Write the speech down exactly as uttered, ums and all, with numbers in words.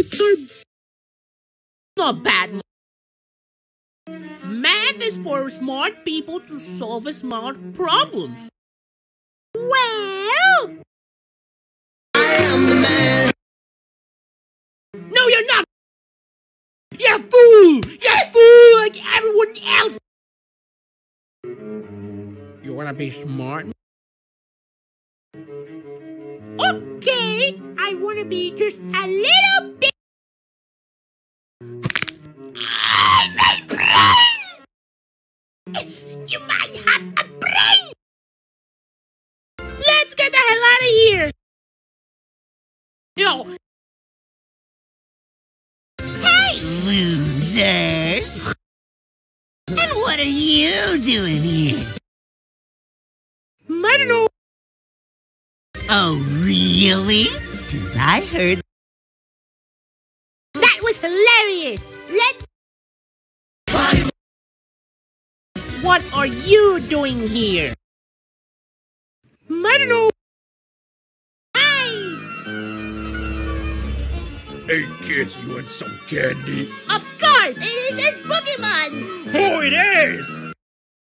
are not bad. Math is for smart people to solve smart problems. Well, I am the man. No, you're not. You're a fool. You're a fool like everyone else. You wanna be smart? Okay, I wanna be just a little bit. Ah, my brain! You might have a brain! Let's get the hell out of here! Yo! Hey, losers! And what are you doing here? I don't know. Oh, really? 'Cause I heard That was hilarious! Let's... What are you doing here? I don't know. Hi! Hey kids, you want some candy? Of course! It is a Pokemon! Oh, it is!